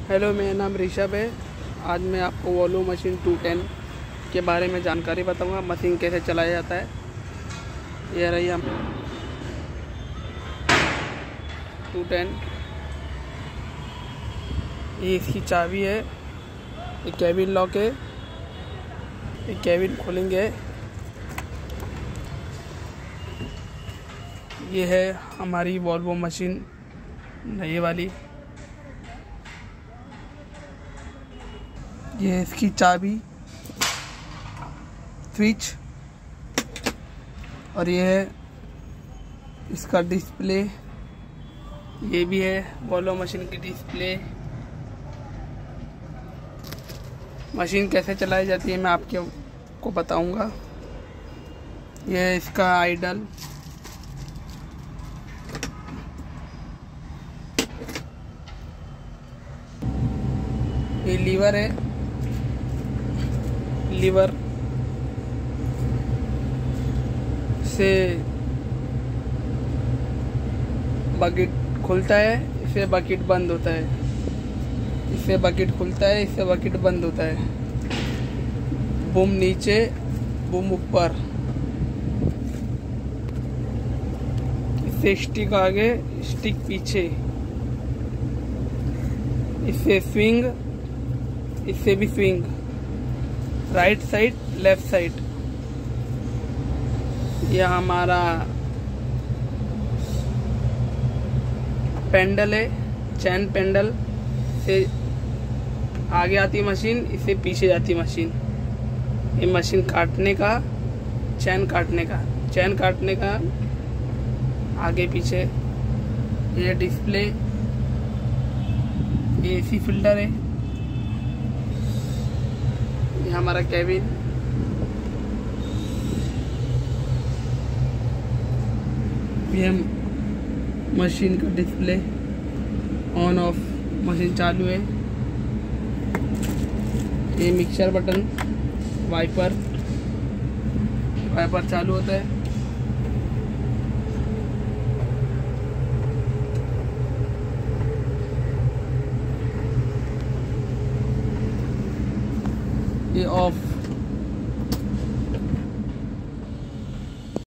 Hello, मेरा नाम ऋषभ है। आज मैं आपको वॉल्वो मशीन 210 के बारे में जानकारी बताऊंगा। मशीन कैसे चलाया जाता है। ये रही हम 210। ये इसकी चाबी है। ये कैबिन लॉक है। ये कैबिन खोलेंगे। ये है हमारी वॉल्वो मशीन नई वाली। ये है इसकी चाबी, स्विच, और ये है इसका डिस्प्ले। ये भी है वॉल्वो मशीन की डिस्प्ले। मशीन कैसे चलाई जाती है मैं आपको बताऊंगा। ये है इसका आइडल। ये लीवर है। लीवर से बकेट खुलता है, इससे बकेट बंद होता है। इससे बकेट खुलता है, इससे बकेट बंद होता है। बूम नीचे, बूम ऊपर। इससे स्टिक आगे, स्टिक पीछे। इससे स्विंग, इससे भी swing. Right side, left side. यह हमारा पेंडल है, चैन पेंडल से आगे आती मशीन, इससे पीछे जाती मशीन। ये मशीन काटने का, चैन काटने का आगे पीछे। ये डिस्प्ले। ये एसी फिल्टर है। ये हमारा कैबिन। ये मशीन का डिस्प्ले, ऑन ऑफ, मशीन चालू है। ये मिक्सर बटन, वाइपर चालू होता है। ये ऑफ।